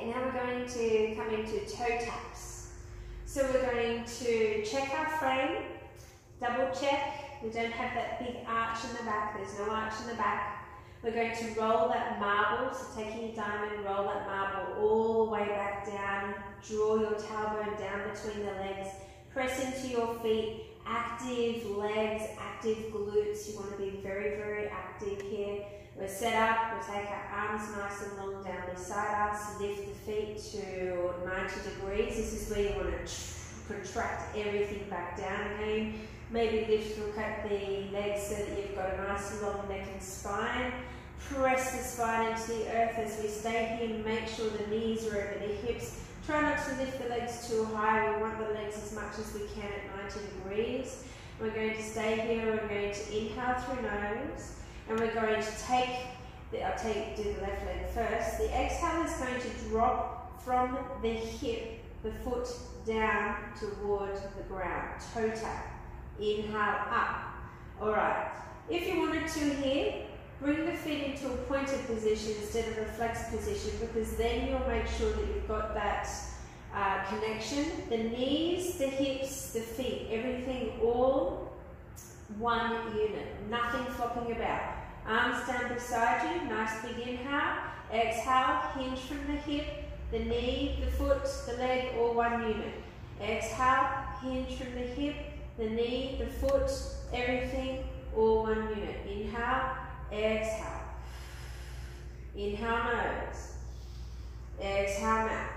Okay, now we're going to come into toe taps. So we're going to check our frame, double check. We don't have that big arch in the back. There's no arch in the back. We're going to roll that marble, so taking your diamond, roll that marble all the way back down. Draw your tailbone down between the legs. Press into your feet. Active legs, active glutes. You want to be very, very active here. We're set up. We'll take our arms nice and long down beside us. Lift the feet to 90 degrees. This is where you want to contract everything back down again. Maybe look at the legs so that you've got a nice long neck and spine. Press the spine into the earth as we stay here. Make sure the knees are over the hips. Try not to lift the legs too high. We want the legs as much as we can at 90 degrees. We're going to stay here. We're going to inhale through nose. And we're going to do the left leg first. The exhale is going to drop from the hip, the foot down toward the ground. Toe tap. Inhale up. Alright. If you wanted to here, bring the feet into a pointed position instead of a flexed position, because then you'll make sure that you've got that connection. The knees, the hips, the feet, everything all one unit. Nothing flopping about. Arms down beside you. Nice big inhale. Exhale. Hinge from the hip, the knee, the foot, the leg, all one unit. Exhale. Hinge from the hip, the knee, the foot, everything all one unit. Inhale. Exhale. Inhale nose. Exhale mouth.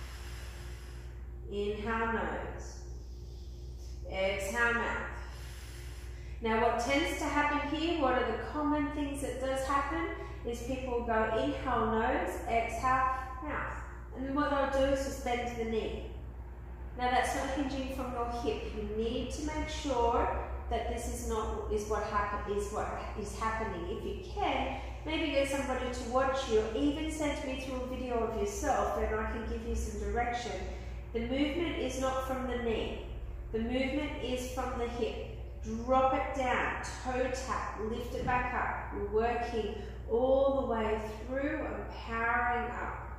Inhale nose. Exhale mouth. Now what tends to happen here, what are the common things that does happen, is people go inhale nose, exhale mouth. And what they'll do is just bend the knee. Now that's not hinging from your hip. You need to make sure that this is what is happening. If you can, maybe get somebody to watch you, or even send me through a video of yourself and I can give you some direction. The movement is not from the knee. The movement is from the hip. Drop it down, toe tap, lift it back up. We're working all the way through and powering up.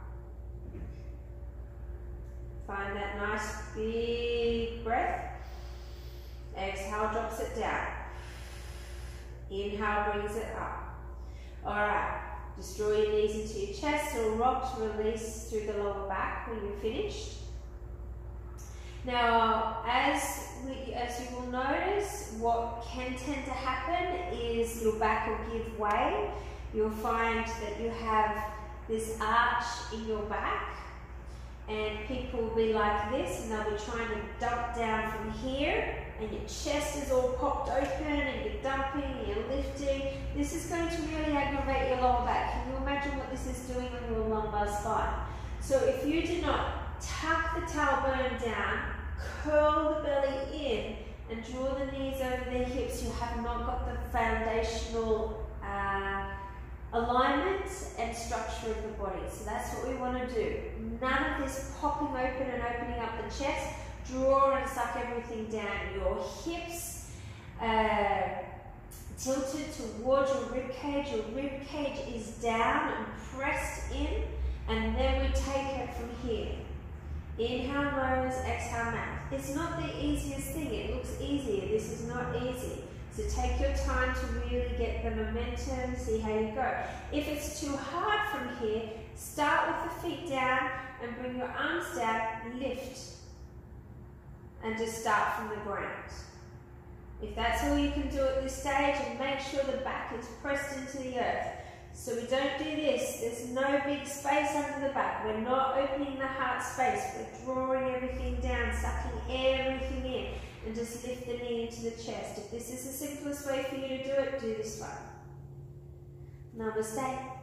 Find that nice big breath. Exhale drops it down. Inhale brings it up. Alright, just draw your knees into your chest or rock to release through the lower back when you're finished. Now, as you will notice, what can tend to happen is your back will give way. You'll find that you have this arch in your back, and people will be like this, and they'll be trying to dump down from here, and your chest is all popped open, and you're dumping, and you're lifting. This is going to really aggravate your lower back. Can you imagine what this is doing on your lumbar spine? So if you do not tuck the tailbone down, curl the belly in, and draw the knees over the hips, you have not got the foundational alignment and structure of the body. So that's what we want to do. None of this popping open and opening up the chest. Draw and suck everything down. Your hips tilted towards your rib cage. Your rib cage is down and pressed in, and then we take it from here. Inhale nose, exhale mouth. It's not the easiest thing. It looks easier. This is not easy. So take your time to really get the momentum, see how you go. If it's too hard from here, start with the feet down and bring your arms down, lift. And just start from the ground. If that's all you can do at this stage, and make sure the back is pressed into the earth. So we don't do this. There's no big space under the back. We're not opening the heart space. We're drawing everything down, sucking everything in, and just lift the knee into the chest. If this is the simplest way for you to do it, do this one. Namaste.